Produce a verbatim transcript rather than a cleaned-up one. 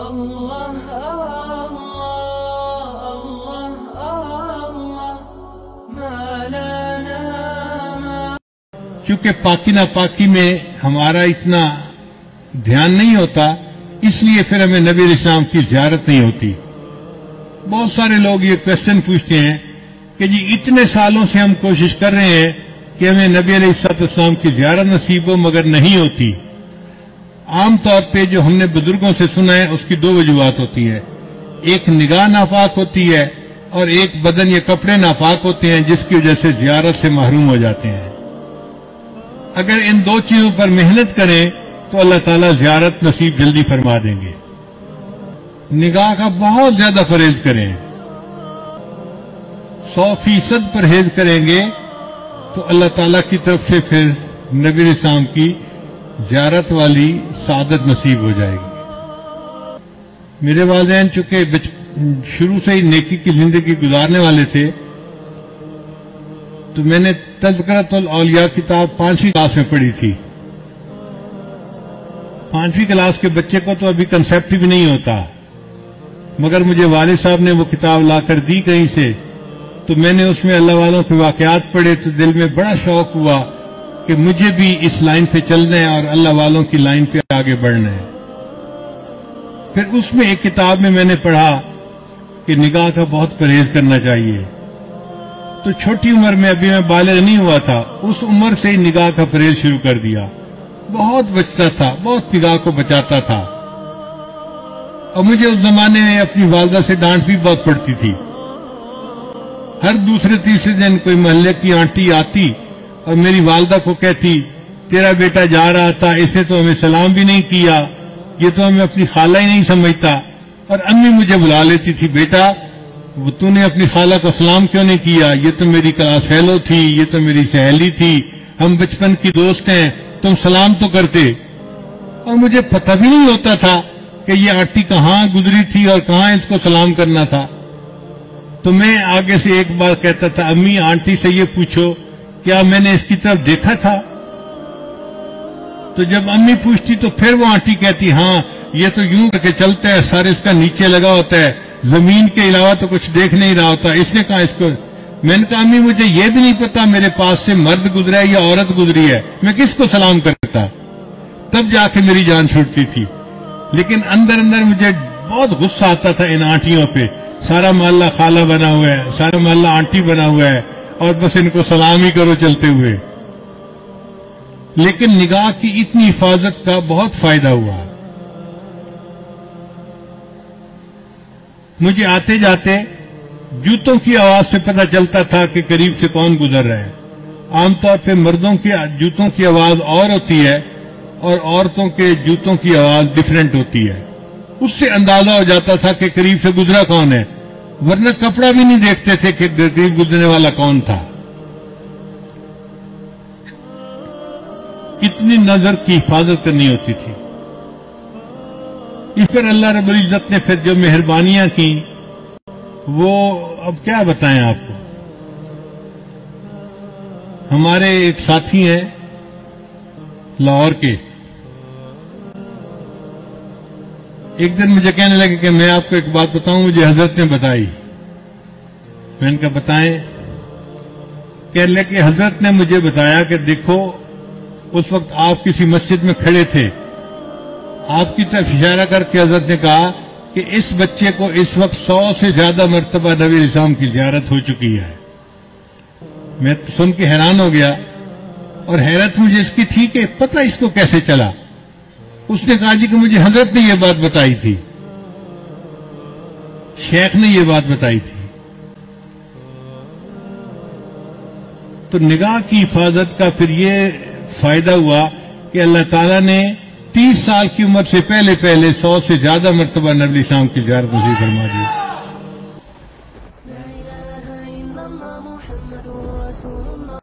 چونکہ پاکی ناپاکی میں ہمارا اتنا دھیان نہیں ہوتا، اس لیے پھر ہمیں نبی علیہ السلام کی زیارت نہیں ہوتی۔ بہت سارے لوگ یہ کوشچن پوچھتے ہیں کہ جی اتنے سالوں سے ہم کوشش کر رہے ہیں کہ ہمیں نبی علیہ السلام کی زیارت نصیب ہو، مگر نہیں ہوتی۔ عام طور پہ جو ہم نے بزرگوں سے سنا ہے اس کی دو وجوہات ہوتی ہیں، ایک نگاہ ناپاک ہوتی ہے اور ایک بدن یا کپڑے ناپاک ہوتے ہیں، جس کی وجہ سے زیارت سے محروم ہو جاتے ہیں۔ اگر ان دو چیزوں پر محنت کریں تو اللہ تعالیٰ زیارت نصیب جلدی فرما دیں گے۔ نگاہ کا بہت زیادہ پرہیز کریں، سو فیصد پرہیز کریں گے تو اللہ تعالیٰ کی طرف سے پھر نبی علیہ السلام کی زیارت والی سعادت نصیب ہو جائے گی۔ میرے والدین چونکہ شروع سے ہی نیکی کی زندگی گزارنے والے تھے، تو میں نے تذکرۃ الاولیاء کتاب پانچویں کلاس میں پڑھی تھی۔ پانچویں کلاس کے بچے کو تو ابھی کنسیپٹ بھی نہیں ہوتا، مگر مجھے والد صاحب نے وہ کتاب لا کر دی کہیں سے، تو میں نے اس میں اللہ والوں کے واقعات پڑھے تو دل میں بڑا شوق ہوا کہ مجھے بھی اس لائن پہ چلنا ہے اور اللہ والوں کی لائن پہ آگے بڑھنا ہے۔ پھر اس میں ایک کتاب میں میں نے پڑھا کہ نگاہ کا بہت پرہیز کرنا چاہیے۔ تو چھوٹی عمر میں، ابھی میں بالغ نہیں ہوا تھا، اس عمر سے ہی نگاہ کا پرہیز شروع کر دیا۔ بہت بچتا تھا، بہت نگاہ کو بچاتا تھا، اور مجھے اس زمانے میں اپنی والدہ سے ڈانٹ بھی بہت پڑتی تھی۔ ہر دوسرے تیسرے دن کوئی محلے کی آنٹی آتی اور میری والدہ کو کہتی، تیرا بیٹا جا رہا تھا، اسے تو ہمیں سلام بھی نہیں کیا، یہ تو ہمیں اپنی خالہ ہی نہیں سمجھتا۔ اور امی مجھے بلا لیتی تھی، بیٹا وہ تو نے اپنی خالہ کو سلام کیوں نہیں کیا؟ یہ تو میری کلاس فیلو تھی، یہ تو میری سہیلی تھی، ہم بچپن کی دوست ہیں، تم سلام تو کرتے۔ اور مجھے پتہ بھی نہیں ہوتا تھا کہ یہ آنٹی کہاں گزری تھی اور کہاں اس کو سلام کرنا تھا۔ تو میں آگے سے ایک بار کہتا تھا، امی آنٹی سے یہ پوچھو کیا میں نے اس کی طرف دیکھا تھا؟ تو جب امی پوچھتی تو پھر وہ آنٹی کہتی، ہاں یہ تو یوں کر کے چلتا ہے، سر اس کا نیچے لگا ہوتا ہے، زمین کے علاوہ تو کچھ دیکھ نہیں رہا ہوتا، اس نے کہا اس کو۔ میں نے کہا امی مجھے یہ بھی نہیں پتا میرے پاس سے مرد گزرا ہے یا عورت گزری ہے، میں کس کو سلام کرتا؟ تب جا کے میری جان چھوٹتی تھی۔ لیکن اندر اندر مجھے بہت غصہ آتا تھا ان آنٹیوں پہ، سارا محلہ خالہ بنا ہوا ہے، سارا محلہ آنٹی بنا ہوا ہے، اور بس ان کو سلام ہی کرو چلتے ہوئے۔ لیکن نگاہ کی اتنی حفاظت کا بہت فائدہ ہوا۔ مجھے آتے جاتے جوتوں کی آواز سے پتہ چلتا تھا کہ قریب سے کون گزر رہا ہے۔ عام طور پہ مردوں کے جوتوں کی آواز اور ہوتی ہے اور عورتوں کے جوتوں کی آواز ڈیفرنٹ ہوتی ہے، اس سے اندازہ ہو جاتا تھا کہ قریب سے گزرا کون ہے، ورنہ کپڑا بھی نہیں دیکھتے تھے کہ قریب گزرنے والا کون تھا۔ اتنی نظر کی حفاظت کرنی ہوتی تھی۔ اس پر اللہ رب العزت نے پھر جو مہربانیاں کی وہ اب کیا بتائیں آپ کو۔ ہمارے ایک ساتھی ہیں لاہور کے، ایک دن مجھے کہنے لگے کہ میں آپ کو ایک بات بتاؤں، مجھے حضرت نے بتائی۔ میں نے کہا بتائیں۔ کہنے لگے کہ حضرت نے مجھے بتایا کہ دیکھو اس وقت آپ کسی مسجد میں کھڑے تھے، آپ کی طرف اشارہ کر کے حضرت نے کہا کہ اس بچے کو اس وقت سو سے زیادہ مرتبہ نبی علیہ السلام کی زیارت ہو چکی ہے۔ میں سن کے حیران ہو گیا، اور حیرت مجھے اس کی تھی کہ پتہ اس کو کیسے چلا۔ اس نے کہا جی کہ مجھے حضرت نے یہ بات بتائی تھی، شیخ نے یہ بات بتائی تھی۔ تو نگاہ کی حفاظت کا پھر یہ فائدہ ہوا کہ اللہ تعالیٰ نے تیس سال کی عمر سے پہلے پہلے سو سے زیادہ مرتبہ نبی السلام کی زیارت نصیب فرما دی۔